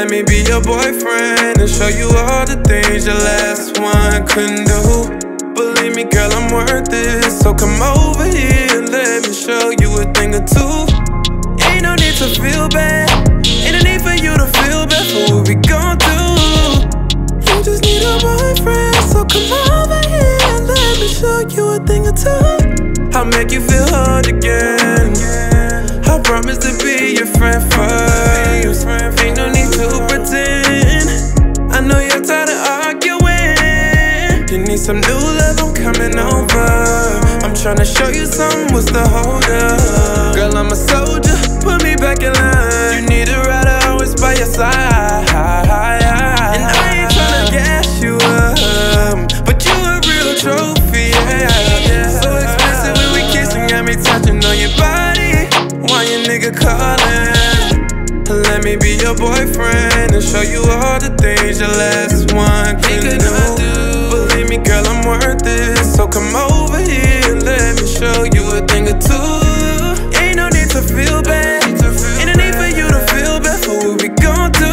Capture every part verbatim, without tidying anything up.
Let me be your boyfriend and show you all the things your last one couldn't do. Believe me, girl, I'm worth it, so come over here and let me show you a thing or two. Ain't no need to feel bad, ain't no need for you to feel bad for what we gon' do. You just need a boyfriend, so come over here and let me show you a thing or two. I'll make you feel hard again. I promise to be your friend first. Ain't no need to pretend. I know you're tired of arguing. You need some new love, I'm coming over. I'm tryna show you something, what's the hold up? Girl, I'm a soldier, put me back in line. You need a rider, always by your side. And I ain't tryna gas you up, but you a real trophy, yeah. So expensive when we kissing, got me touching on your body. Why your nigga calling? Let me be your boyfriend and show you all the things your last one couldn't do. Believe me, girl, I'm worth it, so come over here and let me show you a thing or two. Ain't no need to feel bad, ain't no need for you to feel bad for what we gon' do.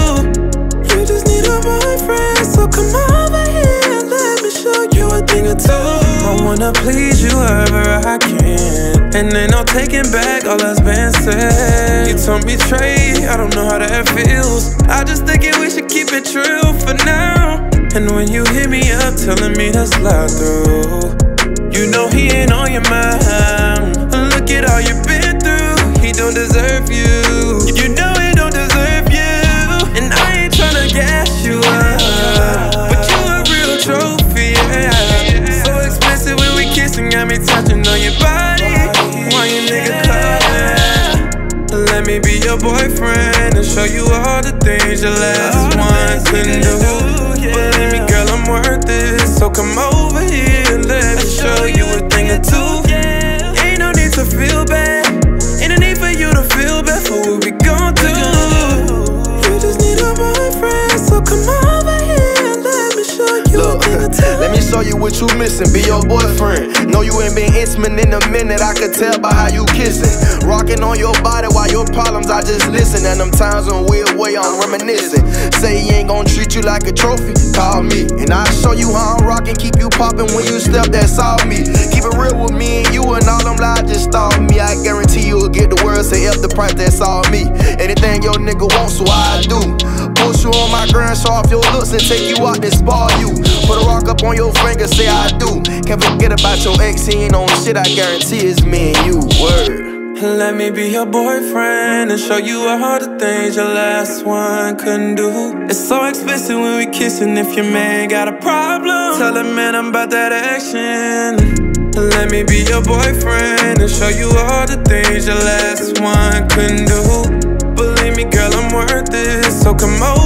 You just need a boyfriend, so come over here and let me show you a thing or two. I wanna please you however I can, and ain't no taking back all that's been said. You told me trade, I don't know how that feels. I just thinking we should keep it true for now. And when you hit me up telling me to slide through, you know he ain't on your mind. Look at all you've been through, he don't deserve you. You know he don't deserve you. And I ain't tryna gas you up, but you a real trophy, yeah. So expensive when we kissing, got me touching on your body. Why you nigga calling? Let me be your boyfriend and show you all the things your last one couldn't do. Believe me, girl, I'm worth it, so come over here and let me show you a thing or two. Ain't no need to feel bad, ain't no need for you to feel bad for what we gon' do. You just need a boyfriend, so come over here and let me show you a thing or two. Let me show you what you missing, be your boyfriend. Know you ain't been intimate in a minute, I could tell by how you kissing. Rocking on your body while your problems, I just listen. And them times in a weird way, I'm reminiscing. Say he ain't gon' treat you like a trophy, call me, and I'll show you how I'm rocking. Keep you popping when you step, that's all me. Keep it real with me and you, and all them lies just stall me. I guarantee you'll get the word, say F the price, that's all me. Anything your nigga wants, so I do. Post you on my grand, show off your looks and take you out and spoil you. Put a rock up on your finger, say I do. Can't forget about your ex, he ain't on shit, I guarantee it's me and you, word. Let me be your boyfriend and show you all the things your last one couldn't do. It's so expensive when we kissing, if your man got a problem, tell him, man, I'm about that action. Let me be your boyfriend and show you all the things your last one couldn't do. Believe me, girl, I'm worth it, so come over